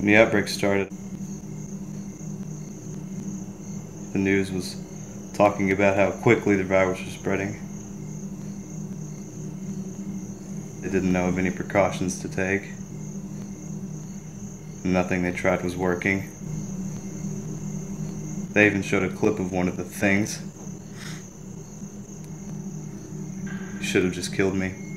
When the outbreak started, the news was talking about how quickly the virus was spreading. They didn't know of any precautions to take. Nothing they tried was working. They even showed a clip of one of the things. He should have just killed me.